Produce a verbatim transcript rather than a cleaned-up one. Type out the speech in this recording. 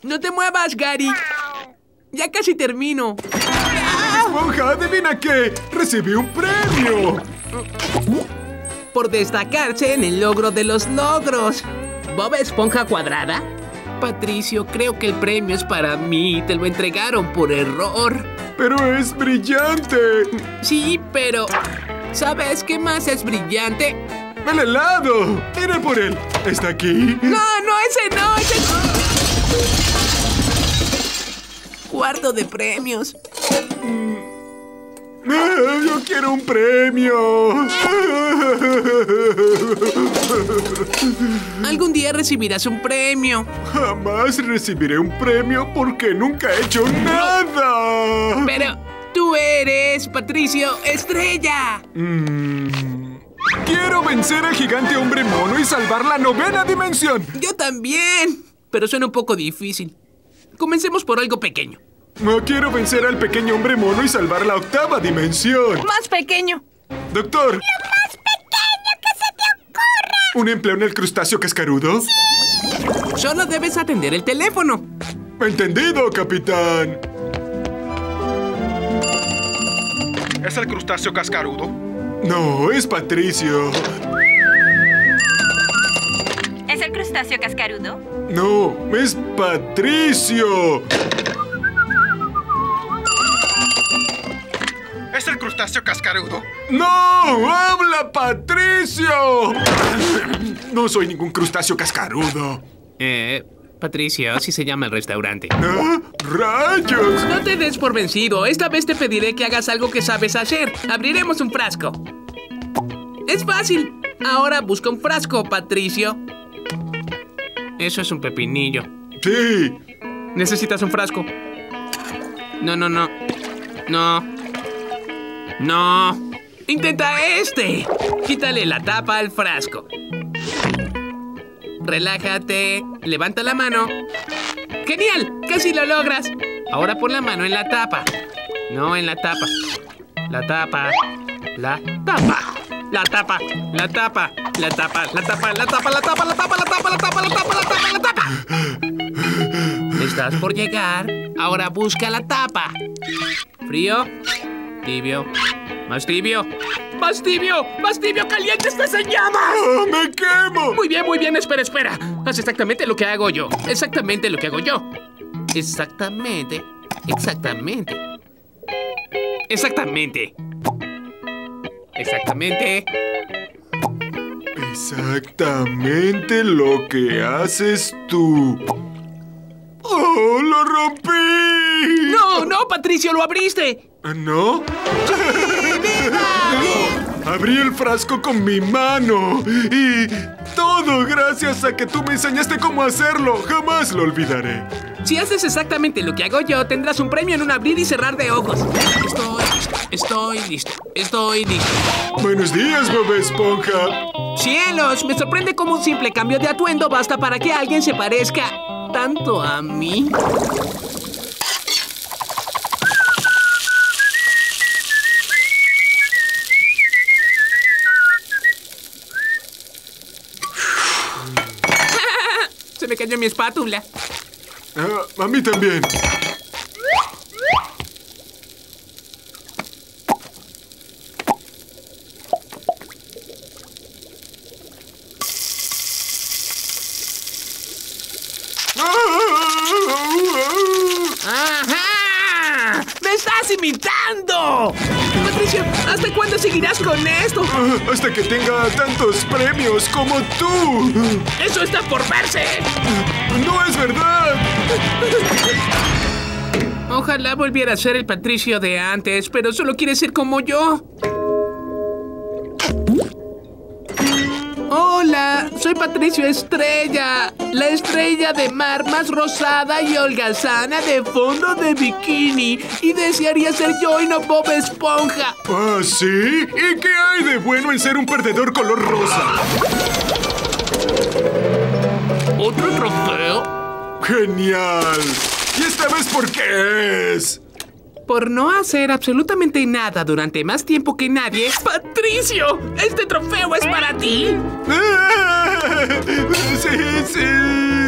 No te muevas, Gary. Ya casi termino. Esponja, adivina qué. Recibí un premio. Por destacarse en el logro de los logros. ¿Bob Esponja Cuadrada? Patricio, creo que el premio es para mí. Te lo entregaron por error. Pero es brillante. Sí, pero... ¿sabes qué más es brillante? ¡El helado! ¡Iré por él! ¿Está aquí? ¡No, no, ese no! ¡Ese cuarto de premios! ¡Yo quiero un premio! Algún día recibirás un premio. Jamás recibiré un premio porque nunca he hecho nada. Pero tú eres, Patricio, estrella. Mm. Quiero vencer al gigante hombre mono y salvar la novena dimensión. Yo también. Pero suena un poco difícil. Comencemos por algo pequeño. No quiero vencer al pequeño hombre mono y salvar la octava dimensión. Más pequeño. Doctor. Lo más pequeño que se te ocurra. ¿Un empleo en el crustáceo cascarudo? Sí. Solo debes atender el teléfono. Entendido, capitán. ¿Es el crustáceo cascarudo? No, es Patricio. ¿Es el crustáceo cascarudo? No, es Patricio. ¿Es el crustáceo cascarudo? ¡No! ¡Habla, Patricio! No soy ningún crustáceo cascarudo. Eh, Patricio, así se llama el restaurante. ¿Ah? ¡Rayos! No te des por vencido. Esta vez te pediré que hagas algo que sabes hacer. Abriremos un frasco. Es fácil. Ahora busca un frasco, Patricio. Eso es un pepinillo. Sí. Necesitas un frasco. No, no, no. No. No. Intenta este. Quítale la tapa al frasco. Relájate. Levanta la mano. ¡Genial! ¡Casi lo logras! Ahora pon la mano en la tapa. No en la tapa. La tapa. La tapa. La tapa. La tapa. La tapa. La tapa. La tapa. La tapa. La tapa. La tapa. La tapa. La tapa. La tapa. La tapa. Estás por llegar. Ahora busca la tapa. Frío. Tibio. Más tibio. ¡Más tibio! ¡Más tibio! ¡Caliente! ¡Estás en llamas! ¡Oh, me quemo! Muy bien, muy bien. Espera, espera. Haz exactamente lo que hago yo. Exactamente lo que hago yo. Exactamente. Exactamente. Exactamente. Exactamente. Exactamente lo que haces tú. ¡Oh, lo rompí! ¡No, no, Patricio! ¡Lo abriste! ¿No? Abrí el frasco con mi mano y todo gracias a que tú me enseñaste cómo hacerlo. Jamás lo olvidaré. Si haces exactamente lo que hago yo, tendrás un premio en un abrir y cerrar de ojos. Estoy listo, estoy listo, estoy listo. Buenos días, Bob Esponja. ¡Cielos! Me sorprende cómo un simple cambio de atuendo basta para que alguien se parezca tanto a mí. Se me cayó mi espátula. Ah, a mí también. ¡Ajá! ¡Me estás imitando! Patricio, ¿hasta cuándo seguirás con esto? Ah, hasta que tenga tantos premios como tú. ¡Eso está por verse! ¡No es verdad! Ojalá volviera a ser el Patricio de antes, pero solo quiere ser como yo. Hola, soy Patricio Estrella, la estrella de mar más rosada y holgazana de fondo de bikini. Y desearía ser yo y no Bob Esponja. ¿Ah, sí? ¿Y qué hay de bueno en ser un perdedor color rosa? ¿Otro trofeo? ¡Genial! ¿Y esta vez por qué es? Por no hacer absolutamente nada durante más tiempo que nadie. ¡Patricio! ¿Este trofeo es para ti? Sí, sí.